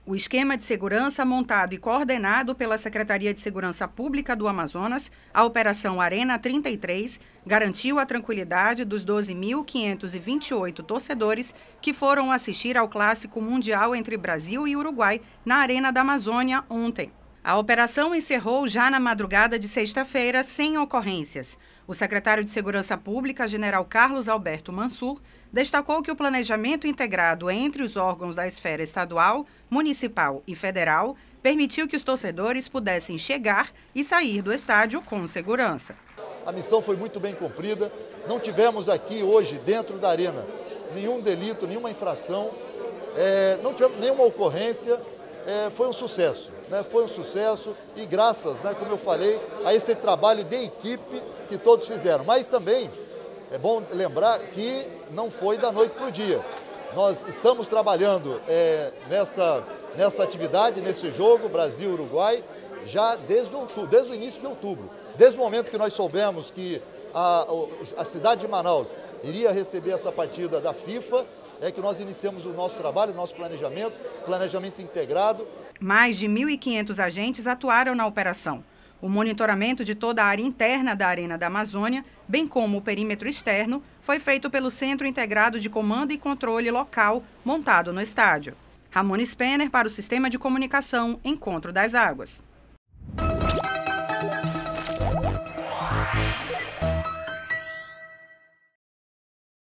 O esquema de segurança montado e coordenado pela Secretaria de Segurança Pública do Amazonas, a Operação Arena 33, garantiu a tranquilidade dos 12.528 torcedores que foram assistir ao Clássico Mundial entre Brasil e Uruguai na Arena da Amazônia ontem. A operação encerrou já na madrugada de sexta-feira sem ocorrências. O secretário de Segurança Pública, general Carlos Alberto Mansur, destacou que o planejamento integrado entre os órgãos da esfera estadual, municipal e federal permitiu que os torcedores pudessem chegar e sair do estádio com segurança. A missão foi muito bem cumprida. Não tivemos aqui hoje, dentro da arena, nenhum delito, nenhuma infração, não tivemos nenhuma ocorrência. Foi um sucesso, né? Foi um sucesso e graças, né, como eu falei, a esse trabalho de equipe que todos fizeram. Mas também é bom lembrar que não foi da noite para o dia. Nós estamos trabalhando nessa atividade, nesse jogo Brasil-Uruguai, já desde o início de outubro. Desde o momento que nós soubemos que a cidade de Manaus iria receber essa partida da FIFA, é que nós iniciamos o nosso trabalho, o nosso planejamento integrado. Mais de 1.500 agentes atuaram na operação. O monitoramento de toda a área interna da Arena da Amazônia, bem como o perímetro externo, foi feito pelo Centro Integrado de Comando e Controle Local, montado no estádio. Ramona Spener para o Sistema de Comunicação Encontro das Águas.